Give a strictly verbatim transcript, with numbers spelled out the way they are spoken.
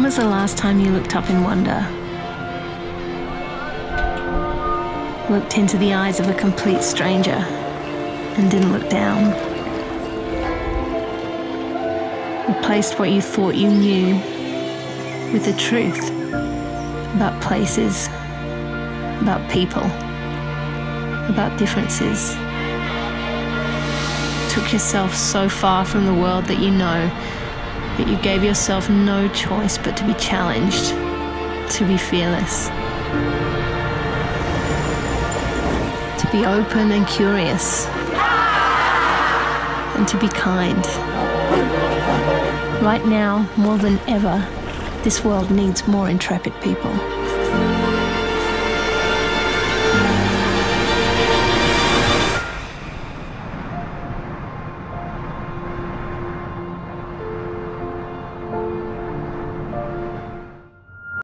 When was the last time you looked up in wonder? Looked into the eyes of a complete stranger and didn't look down? Replaced what you thought you knew with the truth about places, about people, about differences. Took yourself so far from the world that you know that you gave yourself no choice but to be challenged, to be fearless, to be open and curious, and to be kind. Right now, more than ever, this world needs more intrepid people.